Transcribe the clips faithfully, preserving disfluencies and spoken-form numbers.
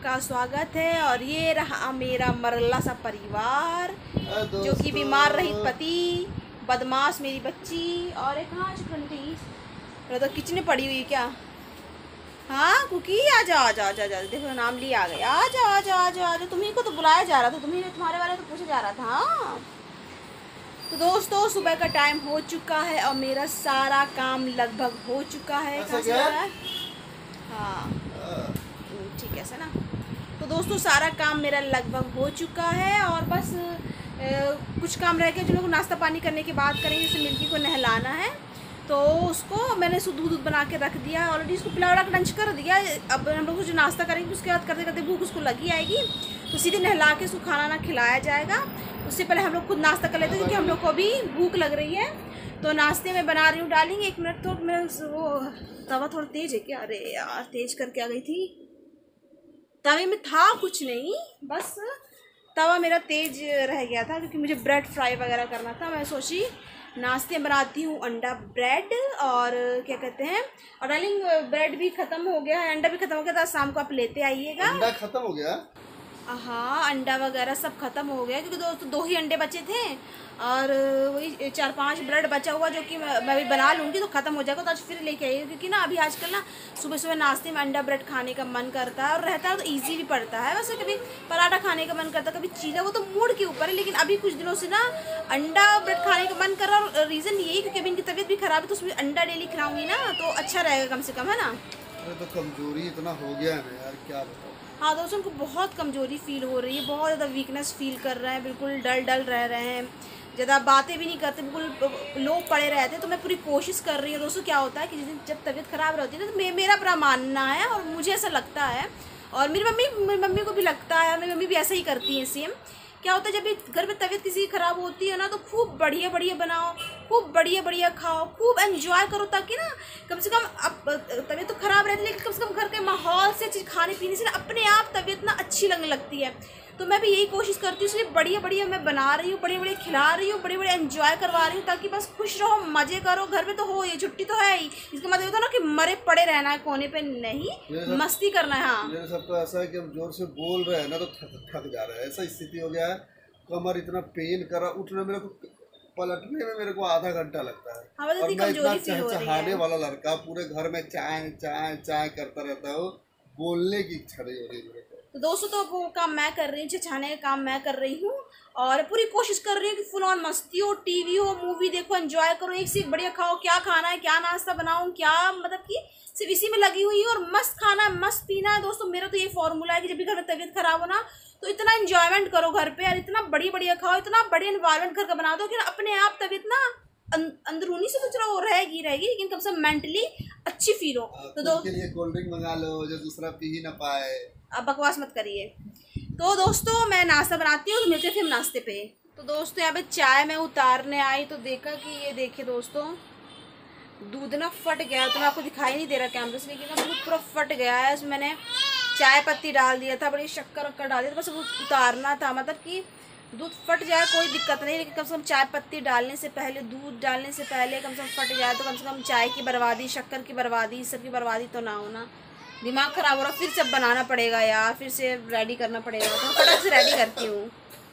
आपका स्वागत है। और ये रहा मेरा मरला सा परिवार, जो कि बीमार रहित पति, बदमाश मेरी बच्ची, और एक हाँ चुपंटी तो किचन में पड़ी हुई है क्या। हाँ कुकी आ जाओ आ जाओ आ जाओ, देखो नाम लिया आ गया, आ जाओ आ जाओ आ जाओ आ जाओ। तुम्ही को तो बुलाया जा रहा था, तुम्ही तुम्हारे बारे में तो पूछा जा रहा था। हाँ तो दोस्तों सुबह का टाइम हो चुका है और मेरा सारा काम लगभग हो चुका है। हाँ ठीक है ऐसा ना। तो दोस्तों सारा काम मेरा लगभग हो चुका है और बस ए, कुछ काम रह गया जो लोग नाश्ता पानी करने की बात करेंगे। जैसे मिल्की को नहलाना है तो उसको मैंने दूध दूध बना के रख दिया ऑलरेडी, उसको पिला उड़ा लंच कर दिया। अब हम लोग जो नाश्ता करेंगे उसके बाद करते करते भूख उसको लगी आएगी तो सीधे नहला के उसको खाना ना खिलाया जाएगा। उससे पहले हम लोग खुद नाश्ता कर लेते हैं क्योंकि हम लोग को भी भूख लग रही है। तो नाश्ते में बना रही हूँ, डालेंगे एक मिनट। तो मेरा वो तवा थोड़ा तेज है क्या? अरे यार तेज करके आ गई थी। तवे में था कुछ नहीं, बस तवा मेरा तेज रह गया था क्योंकि मुझे ब्रेड फ्राई वगैरह करना था। मैं सोची नाश्ते में बनाती हूँ अंडा ब्रेड और क्या कहते हैं, और डार्लिंग ब्रेड भी ख़त्म हो गया है, अंडा भी ख़त्म हो गया था। शाम को आप लेते आइएगा। अंडा ख़त्म हो गया? हाँ अंडा वगैरह सब ख़त्म हो गया क्योंकि दोस्तों दो ही अंडे बचे थे और वही चार पांच ब्रेड बचा हुआ जो कि मैं भी बना लूँगी तो ख़त्म हो जाएगा। तो आज फिर लेके आइए क्योंकि ना अभी आजकल ना सुबह सुबह नाश्ते में अंडा ब्रेड खाने का मन करता है और रहता है तो इजी भी पड़ता है। वैसे कभी पराठा खाने का मन करता है, कभी चीज़ा, वो तो मूड के ऊपर है। लेकिन अभी कुछ दिनों से ना अंडा ब्रेड खाने का मन कर रहा है और रीज़न यही क्योंकि अभी इनकी तबीयत भी ख़राब है तो उसमें अंडा डेली खिलाऊँगी ना तो अच्छा रहेगा कम से कम, है ना। अरे तो कमजोरी इतना हो गया है यार, क्या बताऊँ। हाँ दोस्तों उनको बहुत कमज़ोरी फील हो रही है, बहुत ज़्यादा वीकनेस फील कर रहे हैं, बिल्कुल डल डल रह रहे हैं, ज़्यादा बातें भी नहीं करते, बिल्कुल लो पड़े रहते हैं। तो मैं पूरी कोशिश कर रही हूँ दोस्तों। क्या होता है कि जिस दिन जब तबीयत ख़राब रहती है ना तो मे, मेरा बड़ा मानना है और मुझे ऐसा लगता है और मेरी मम्मी मेरी मम्मी को भी लगता है, मेरी मम्मी भी ऐसा ही करती है सेम। क्या होता है जब भी घर में तबीयत किसी की ख़राब होती है ना तो खूब बढ़िया बढ़िया बनाओ, खूब बढ़िया बढ़िया खाओ, खूब एंजॉय करो ताकि ना कम से कम अब तबीयत तो ख़राब रहती है लेकिन कम से कम घर के माहौल से चीज़ खाने पीने से ना अपने आप तबीयत ना अच्छी लगने लगती है। तो मैं भी यही कोशिश करती हूँ, इसलिए बढ़िया बढ़िया मैं बना रही हूँ, बढ़िया बढ़िया खिला रही हूँ, बड़े बड़े एंजॉय करवा रही हूँ ताकि बस खुश रहो, मज़े करो। घर में तो हो, ये छुट्टी तो है ही, इसका मतलब होता है ना कि मरे पड़े रहना है कोने पे, नहीं मस्ती करना है। हाँ मेरे सब तो ऐसा है कि हम जोर से बोल रहे हैं ना तो थक थक जा रहा है, ऐसा स्थिति हो गया है। कमर इतना पेन करा, उठने मेरे को पलटने में मेरे को आधा घंटा लगता है। हाँ, और मैं इतना चहचहाने वाला लड़का, पूरे घर में चाय चाय चाय करता रहता हूँ, बोलने की इच्छा नहीं हो रही मेरे को। तो दोस्तों तो वो काम मैं कर रही हूँ, छछाने का काम मैं कर रही हूँ और पूरी कोशिश कर रही हूँ कि फुल ऑन मस्ती हो, टीवी हो, मूवी देखो, एंजॉय करो, एक से एक बढ़िया खाओ। क्या खाना है, क्या नाश्ता बनाऊँ, क्या मतलब कि सिर्फ इसी में लगी हुई है और मस्त खाना है, मस्त पीना है। दोस्तों मेरा तो ये फॉर्मूला है कि जब भी घर में तबीयत खराब हो ना तो इतना एंजॉयमेंट करो घर पे यार, इतना बढ़िया बढ़िया खाओ, इतना बढ़िया इन्वायरमेंट घर का बना दो कि ना अपने आप तबीयत ना अंदरूनी से तो चलो रहेगी रहेगी लेकिन कम से कम मेंटली अच्छी फील हो। तो दो के लिए कोल्ड ड्रिंक मंगा लो जो दूसरा पी ही ना पाए। अब बकवास मत करिए। तो दोस्तों मैं नाश्ता बनाती हूँ तो मिलते फिर नाश्ते पे। तो दोस्तों यहाँ पे चाय मैं उतारने आई तो देखा कि ये देखिए दोस्तों दूध ना फट गया। तो मैं आपको दिखाई नहीं दे रहा कैमरे से लेकिन ना दूध पूरा फट गया है। इसमें मैंने चाय पत्ती डाल दिया था, बड़ी शक्कर वक्कर डाल दिया था, बस वो उतारना था। मतलब कि दूध फट जाए कोई दिक्कत नहीं लेकिन कम से कम चाय पत्ती डालने से पहले, दूध डालने से पहले कम से कम फट जाए तो कम से कम चाय की बर्बादी, शक्कर की बर्बादी, इस सब की बर्बादी तो ना होना। दिमाग ख़राब हो रहा, फिर से बनाना पड़ेगा यार, फिर से रेडी करना पड़ेगा। तो फटाक से रेडी करती हूँ।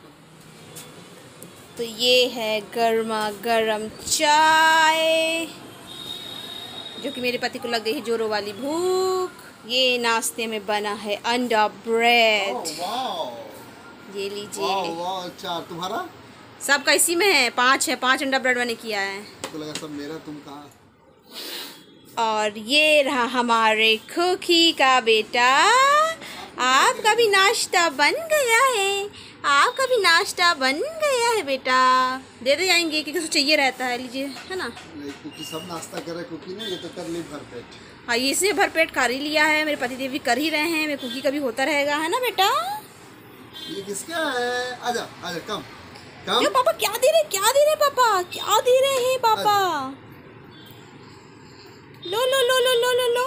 तो ये है गर्मा गर्म चाय जो कि मेरे पति को लग गई है जोरों वाली भूख। ये नाश्ते में बना है अंडा ब्रेड। ये लीजिए। अच्छा तुम्हारा सबका इसी में है, पाँच है, पाँच अंडा ब्रेड मैंने किया है। तो लगा सब मेरा, तुम कहाँ। और ये रहा हमारे खुकी का बेटा, आपका भी नाश्ता बन गया है, आपका भी नाश्ता बन गया है बेटा। दे दे जाएंगे क्योंकि उसको चाहिए रहता है, लीजिए, है ना। नहीं कुकी सब नाश्ता कर रहे, कुकी ने ये तो कर ली भरपेट। हाँ ये इसने भरपेट खा ही लिया है, मेरे पतिदेव भी कर ही रहे हैं, मेरे कुकी का भी होता रहेगा, है ना बेटा। ये किसका है? आजा आजा कम कम। यो पापा क्या दे रहे, क्या दे रहे पापा, क्या दे रहे हैं पापा। लो लो लो लो लो लो लो।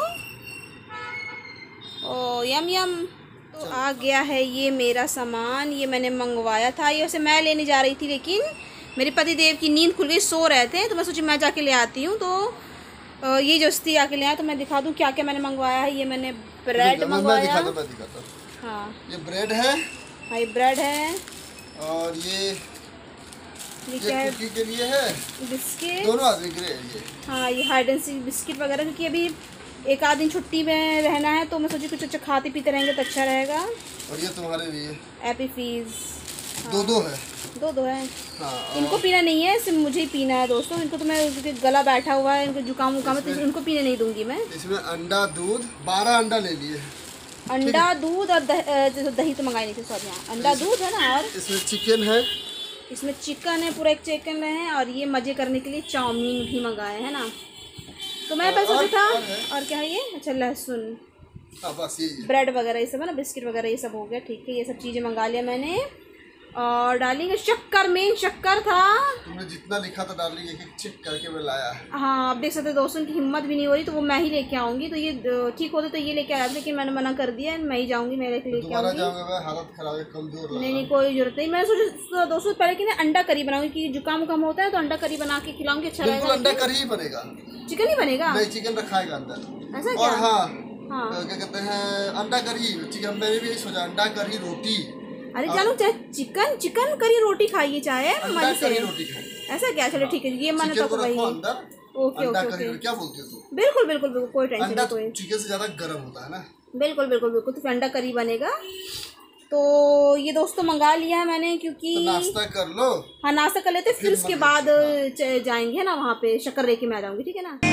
ओ यम यम। तो आ गया है ये मेरा सामान, ये मैंने मंगवाया था। ये वैसे मैं लेने जा रही थी लेकिन मेरे पतिदेव की नींद खुल गई, सो रहे थे तो मैं सोची मैं जाके ले आती हूँ। तो ये जस्ती आके ले आया तो मैं दिखा दूँ क्या क्या मैंने मंगवाया है। ये मैंने ब्रेड मंगवाया। हाँ ये ब्रेड है। हाँ ये ब्रेड है। और ये ये ये क्या है? कुकी के लिए है, बिस्किट। दोनों आदमी के लिए ये। हाँ ये हाइड एंड सीक बिस्किट वगैरह, क्योंकि अभी एक आध दिन छुट्टी में रहना है तो मैं सोची कुछ अच्छा खाते पीते रहेंगे तो अच्छा रहेगा। और ये तुम्हारे लिए एपी फीज। हाँ। दो दो है। दो दो है। हाँ, इनको पीना नहीं है, सिर्फ मुझे ही पीना है दोस्तों। इनको तो मैं, क्योंकि गला बैठा हुआ है, इनको जुकाम वुकाम है, तो इनको पीने नहीं दूंगी मैं। इसमें अंडा दूध, बारह अंडा ले लिए। अंडा दूध और दह, दही तो मंगाई नहीं थी सॉरी। हाँ अंडा दूध है ना, और इसमें चिकन है। इसमें चिकन है, पूरा एक चिकन है। और ये मज़े करने के लिए चाउमीन भी मंगाए हैं ना। तो मैं पहले सोचा था। और, और क्या है ये? अच्छा लहसुन। हाँ बस ये ब्रेड वगैरह ये सब है ना, बिस्किट वगैरह ये सब हो गया। ठीक है, ये सब चीज़ें मंगा लिया मैंने। और डालेंगे शक्कर, मेन शक्कर था। तुमने जितना लिखा था डाल एक एक चेक करके मैं लाया है। हाँ आप देख सकते हैं दोस्तों, की हिम्मत भी नहीं हो रही, तो वो मैं ही लेके आऊँगी। तो ये ठीक होते तो ये लेके आया था, लेकिन मैंने मना कर दिया, मैं ही जाऊँगी, मैं लेके लेके आऊँगी। हालत खराब है, कमजोर लग रहा है। नहीं नहीं कोई जरूरत नहीं। मैंने सोचा दोस्तों पहले कि ना अंडा करी बनाऊंगी, कि जुकाम उकाम होता है तो अंडा करी बना के खिलाऊंगी, अच्छा रहेगा। अंडा करी ही बनेगा, चिकन ही बनेगा। नहीं चिकन रखाएगा अंदर। ऐसा क्या? और हाँ हाँ क्या कहते हैं, अंडा करी चिकन, मैंने भी यही सोचा, अंडा करी रोटी। अरे जानो, चाहे चिकन चिकन करी रोटी खाइए, चाहे मजे से। रोटी खाए। ऐसा क्या? चलो ठीक है, ये मैंने तो भाई। ओके ओके ओके, क्या बोलते हो तुम? बिल्कुल बिल्कुल बिल्कुल, कोई टेंशन नहीं। कोई चिकन से ज्यादा गर्म होता है ना। बिल्कुल बिल्कुल बिल्कुल, तो फिर अंडा करी बनेगा। तो ये दोस्तों मंगा लिया है मैंने, क्योंकि तो नाश्ता कर लो। हाँ नाश्ता कर लेते, फिर उसके बाद जाएंगे है ना वहाँ पे, शक्कर लेके मैं आ जाऊँगी, ठीक है ना।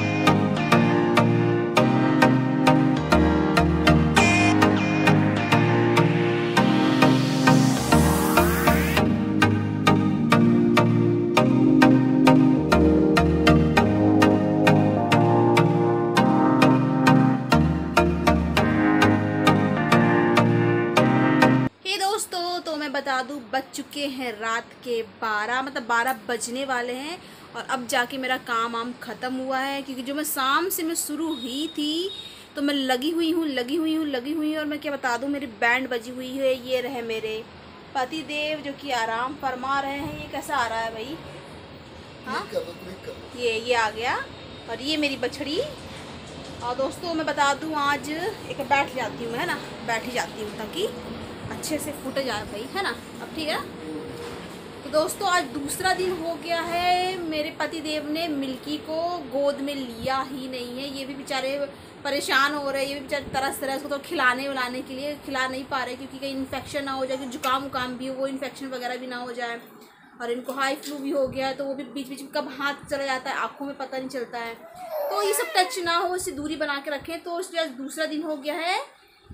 बता दूं बज चुके हैं रात के बारह, मतलब बारह बजने वाले हैं। और अब जाके मेरा काम आम ख़त्म हुआ है, क्योंकि जो मैं शाम से मैं शुरू हुई थी तो मैं लगी हुई हूँ लगी हुई हूँ लगी हुई हूँ। और मैं क्या बता दूं, मेरी बैंड बजी हुई है। ये रहे मेरे पति देव जो कि आराम फरमा रहे हैं। ये कैसा आ रहा है भाई? हाँ ये ये आ गया। और ये मेरी बछड़ी। और दोस्तों मैं बता दूं, आज एक बैठ जाती हूँ मैं, है ना, बैठ ही जाती हूँ ताकि अच्छे से फूट जाए भाई, है ना। अब ठीक है। तो दोस्तों आज दूसरा दिन हो गया है, मेरे पति देव ने मिल्की को गोद में लिया ही नहीं है। ये भी बेचारे परेशान हो रहे हैं, ये भी बेचारे तरस तरह उसको तो खिलाने उलाने के लिए खिला नहीं पा रहे, क्योंकि कहीं इन्फेक्शन ना हो जाए, क्योंकि जुकाम उकाम भी हो, वो इन्फेक्शन वगैरह भी ना हो जाए। और इनको हाई फ्लू भी हो गया है, तो वो भी बीच बीच में कब हाथ चला जाता है, आँखों में पता नहीं चलता है। तो ये सब टच ना हो, इससे दूरी बना के रखें। तो इसलिए आज दूसरा दिन हो गया है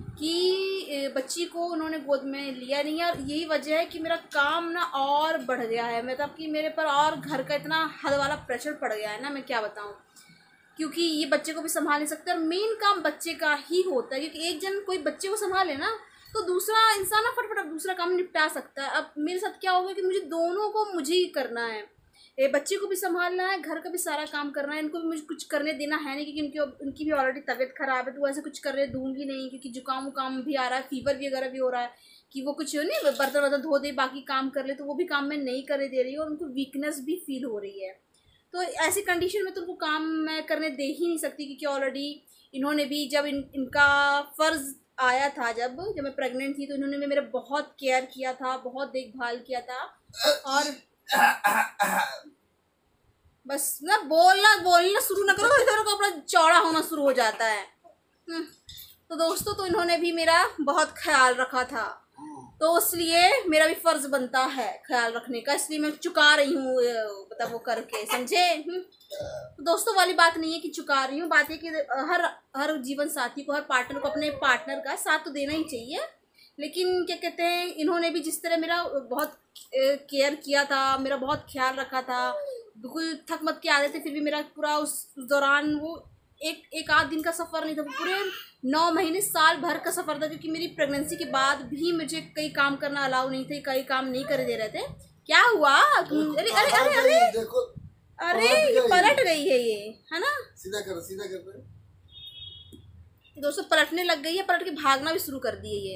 कि बच्ची को उन्होंने गोद में लिया नहीं है। और यही वजह है कि मेरा काम ना और बढ़ गया है, मतलब कि मेरे पर और घर का इतना हद वाला प्रेशर पड़ गया है ना, मैं क्या बताऊं। क्योंकि ये बच्चे को भी संभाल नहीं सकते, और मेन काम बच्चे का ही होता है, क्योंकि एक जन कोई बच्चे को संभाले ना तो दूसरा इंसान ना फटफट दूसरा काम निपटा सकता है। अब मेरे साथ क्या होगा कि मुझे दोनों को मुझे ही करना है, ये बच्चे को भी संभालना है, घर का भी सारा काम करना है, इनको भी मुझे कुछ करने देना है नहीं, क्योंकि उनकी उनकी भी ऑलरेडी तबीयत खराब है। तो ऐसे कुछ करने दूंगी नहीं, क्योंकि जुकाम उकाम भी आ रहा है, फीवर भी वगैरह भी हो रहा है, कि वो कुछ नहीं बर्तन वर्तन धो दे बाकी काम कर ले, तो वो भी काम मैं नहीं करने दे रही हूँ। और उनको वीकनेस भी फील हो रही है। तो ऐसी कंडीशन में तो उनको काम मैं करने दे ही नहीं सकती, क्योंकि ऑलरेडी इन्होंने भी जब इन इनका फ़र्ज़ आया था, जब जब मैं प्रेग्नेंट थी, तो इन्होंने भी मेरा बहुत केयर किया था, बहुत देखभाल किया था। और बस ना बोलना बोलना शुरू ना करो, इधर को अपना चौड़ा होना शुरू हो जाता है। तो दोस्तों तो इन्होंने भी मेरा बहुत ख्याल रखा था, तो इसलिए मेरा भी फर्ज बनता है ख्याल रखने का, इसलिए मैं चुका रही हूँ, मतलब वो करके, समझे। तो दोस्तों वाली बात नहीं है कि चुका रही हूँ, बात है कि हर हर जीवन साथी को, हर पार्टनर को अपने पार्टनर का साथ तो देना ही चाहिए। लेकिन क्या कहते हैं, इन्होंने भी जिस तरह मेरा बहुत केयर किया था, मेरा बहुत ख्याल रखा था, बिल्कुल थक मत के आते थे, फिर भी मेरा पूरा उस दौरान वो एक एक आध दिन का सफ़र नहीं था, पूरे नौ महीने साल भर का सफ़र था। क्योंकि मेरी प्रेगनेंसी के बाद भी मुझे कई काम करना अलाउ नहीं थे, कई काम नहीं कर दे रहे थे। क्या हुआ? अरे अरे अरे अरे देखो, अरे ये पलट गई है, ये है ना, सीधा कर सीधा कर। दोस्तों पलटने लग गई है, पलट के भागना भी शुरू कर दिए ये।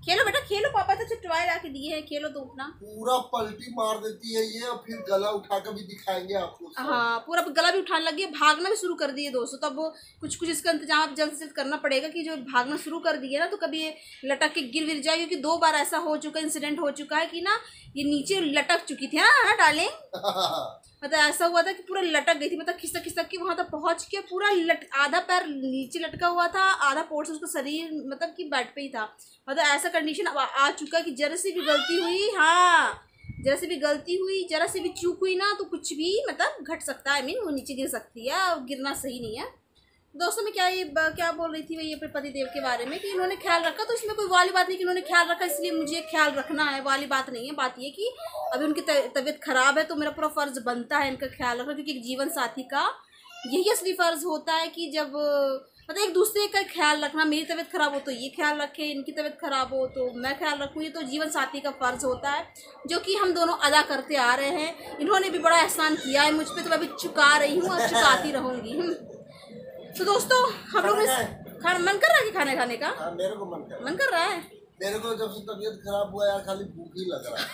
खेलो बेटा खेलो, पापा तो टॉय ला के दिए हैं, खेलो तो अपना। पूरा पलटी मार देती है ये, और फिर गला उठा कर भी दिखाएंगे आपको। हाँ पूरा गला भी उठाने लगी है, भागना भी शुरू कर दिए दोस्तों। तब वो कुछ कुछ इसका इंतजाम आप जल्द से जल्द करना पड़ेगा कि जो भागना शुरू कर दिए ना तो कभी ये लटक के गिर गिर जाए, क्योंकि दो बार ऐसा हो चुका इंसिडेंट हो चुका है कि ना ये नीचे लटक चुकी थी ना डार्लिंग। मतलब ऐसा हुआ था कि पूरा लटक गई थी, मतलब खिसक खिसक के वहां तक पहुंच के पूरा लट आधा पैर नीचे लटका हुआ था, आधा पोर्शन उसका शरीर मतलब कि बेड पे ही था। मतलब ऐसा कंडीशन अब आ चुका है कि जरा सी भी गलती हुई, हाँ जरा सी भी गलती हुई, जरा सी भी चूक हुई ना तो कुछ भी मतलब घट सकता है। आई मीन वो नीचे गिर सकती है, गिरना सही नहीं है। दोस्तों मैं क्या ये क्या बोल रही थी वही अपने पति देव के बारे में कि इन्होंने ख्याल रखा, तो इसमें कोई वाली बात नहीं कि इन्होंने ख्याल रखा इसलिए मुझे ख्याल रखना है, वाली बात नहीं है। बात ये कि अभी उनकी तबीयत खराब है तो मेरा पूरा फर्ज बनता है इनका ख्याल रखना, क्योंकि एक जीवन साथी का यही असली फर्ज होता है कि जब मतलब एक दूसरे का ख्याल रखना। मेरी तबीयत खराब हो तो ये ख्याल रखे, इनकी तबीयत खराब हो तो मैं ख्याल रखूँ, ये तो जीवन साथी का फर्ज होता है जो कि हम दोनों अदा करते आ रहे हैं। इन्होंने भी बड़ा एहसान किया है मुझ पर, तो मैं भी चुका रही हूँ और चुकाती रहूँगी। तो दोस्तों हम लोग खाना मन कर रहा है कि खाने खाने का? हाँ, मेरे को मन कर मन कर रहा है। मेरे को जब से तबीयत खराब हुआ यार खाली भूख ही लग रहा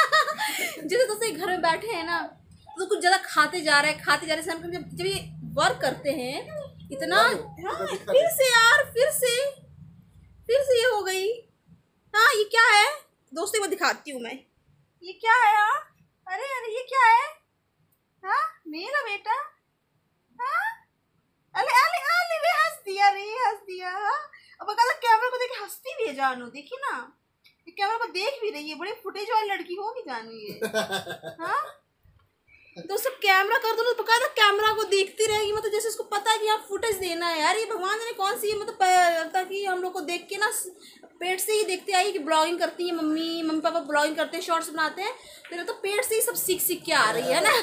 है। जैसे दोस्तों घर में बैठे हैं ना तो कुछ ज्यादा खाते जा रहे हैं खाते जा रहे हैं, जब जब ये वर्क करते हैं इतना। हाँ, फिर से यार फिर से फिर से ये हो गई। हाँ ये क्या है दोस्तों, वो दिखाती हूँ मैं, ये क्या है यार? अरे अरे ये क्या है? हाँ मेरा बेटा, हाँ अरे अरे अरे रे हंस दिया रे हंस दिया। हाँ अब अगर कैमरा को देख हंसती भी है जानू, देखी ना ये कैमरा को देख भी रही है, बड़ी फुटेज वाली लड़की होगी जानू ये। हाँ दोस्तों कैमरा कर दो तो बकायदा कैमरा को देखती रहेगी, मतलब जैसे उसको पता है कि यहाँ फुटेज देना है। यार ये भगवान ने कौन सी मतलब लगता कि हम लोग को देख के ना पेट से ही देखते आई कि ब्लॉगिंग करती है मम्मी मम्मी पापा ब्लॉगिंग करते हैं, शॉर्ट्स बनाते हैं, फिर तो पेट से ही सब सीख सीख के आ रही है ना।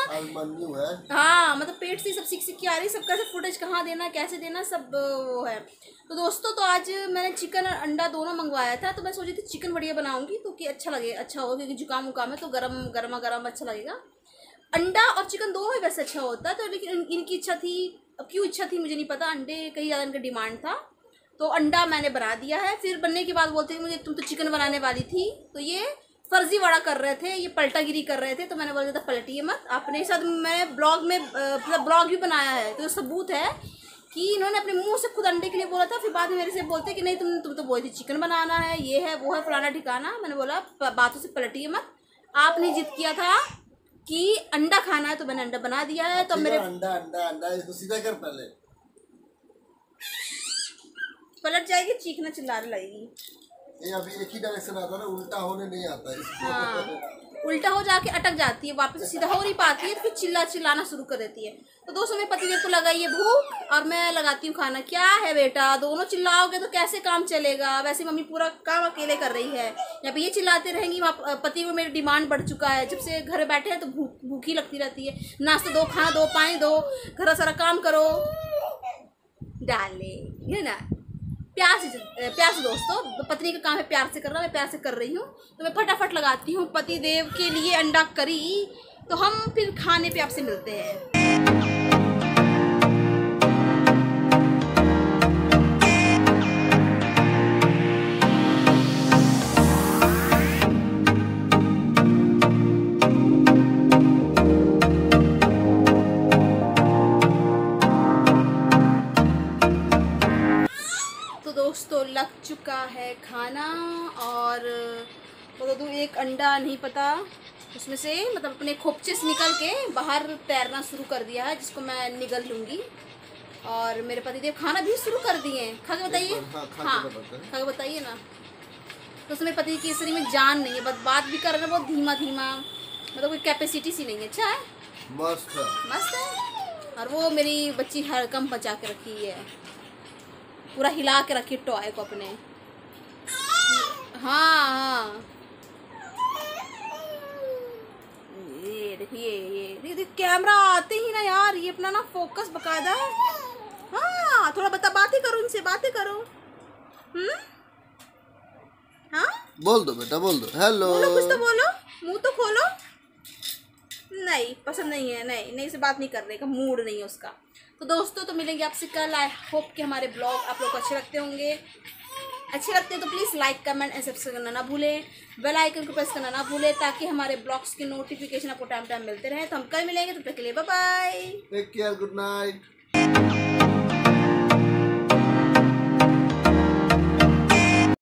हाँ मतलब पेट से ही सब सीख सीख के आ रही है, सब कैसे फुटेज कहाँ देना कैसे देना सब वो है। तो दोस्तों तो आज मैंने चिकन और अंडा दोनों मंगवाया था, तो मैं सोची थी चिकन बढ़िया बनाऊंगी तो कि अच्छा लगे अच्छा होगा, क्योंकि जुकाम उकाम है तो गर्म गर्मा गर्म अच्छा लगेगा। अंडा और चिकन दोनों ही वैसे अच्छा होता है, तो लेकिन इन, इनकी इच्छा थी, अब क्यों इच्छा थी मुझे नहीं पता, अंडे कहीं ज़्यादा इनका डिमांड था तो अंडा मैंने बना दिया है। फिर बनने के बाद बोलते थे मुझे तुम तो चिकन बनाने वाली थी, तो ये फर्जी वाड़ा कर रहे थे, ये पलटागिरी कर रहे थे, तो मैंने बोला था पलटिए मत। अपने साथ मैंने ब्लॉग में मतलब ब्लॉग भी बनाया है, तो सबूत है कि इन्होंने अपने मुंह से खुद अंडे के लिए बोला था, फिर बाद में मेरे से बोलते कि नहीं तुम तुम तो बोली थी चिकन बनाना है, ये है वो है फलाना ठिकाना। मैंने बोला बातों से पलटिए मत, आपने जिद किया था कि अंडा खाना है तो मैंने अंडा बना दिया है। तो मेरे अंडा अंडा अंडा इसको सीधा कर, पहले पलट जाएगी चीखना चिल्लाने लगेगी। ये अभी एक ही डायरेक्शन आता है ना, उल्टा होने नहीं आता इसको। हाँ उल्टा हो जाके अटक जाती है, वापस सीधा हो नहीं पाती है, तो फिर चिल्ला चिल्लाना शुरू कर देती है। तो दोस्तों मेरे पतिदेव को लगाई है भूख और मैं लगाती हूँ खाना। क्या है बेटा दोनों चिल्लाओगे तो कैसे काम चलेगा? वैसे मम्मी पूरा काम अकेले कर रही है, या फिर ये चिल्लाते रहेंगी। वहाँ पति को मेरी डिमांड बढ़ चुका है, जब से घर बैठे हैं तो भूख भूखी लगती रहती है। नाश्ता दो, खाना दो, पानी दो, घर सारा काम करो डाले है ना, प्यार से प्यार से। दोस्तों पत्नी का काम है प्यार से करना, मैं प्यार से कर रही हूँ, तो मैं फटाफट लगाती हूँ पति देव के लिए अंडा करी। तो हम फिर खाने पे आपसे मिलते हैं। दोस्तों लग चुका है खाना, और बोलो तो एक अंडा नहीं पता उसमें से मतलब अपने खोपचे से निकल के बाहर तैरना शुरू कर दिया है, जिसको मैं निगल लूँगी। और मेरे पतिदेव खाना भी शुरू कर दिए हैं। खा के बताइए, हाँ खा के बताइए ना। तो उसमें मेरे पति की शरीर में जान नहीं है, बस बात भी कर रहे हैं बहुत धीमा धीमा, मतलब कोई कैपेसिटी सी नहीं है। अच्छा है, मस्त है मस्त है। और वो मेरी बच्ची हड़कम बचा के रखी है, पूरा हिला के रखी टॉय को अपने। हाँ हाँ ये देखिए ये देख कैमरा आते ही ना यार ये अपना ना फोकस बकायदा। हाँ थोड़ा बता, बातें करो इनसे, बातें करो। हम्म हाँ बोल दो बेटा, बोल दो हेलो, बोलो कुछ तो बोलो, मुंह तो खोलो। नहीं पसंद नहीं है, नहीं नहीं से बात नहीं करने का मूड नहीं है उसका। तो दोस्तों तो मिलेंगे आपसे कल। आई होप कि हमारे ब्लॉग आप लोग को अच्छे लगते होंगे। अच्छे लगते हैं तो please like comment and subscribe करना ना भूलें, बेल आइकन को प्रेस करना ना भूलें, ताकि हमारे ब्लॉग्स की नोटिफिकेशन आपको टाइम टाइम मिलते रहे। तो हम कल मिलेंगे, तब तक के लिए bye bye, take care, good night.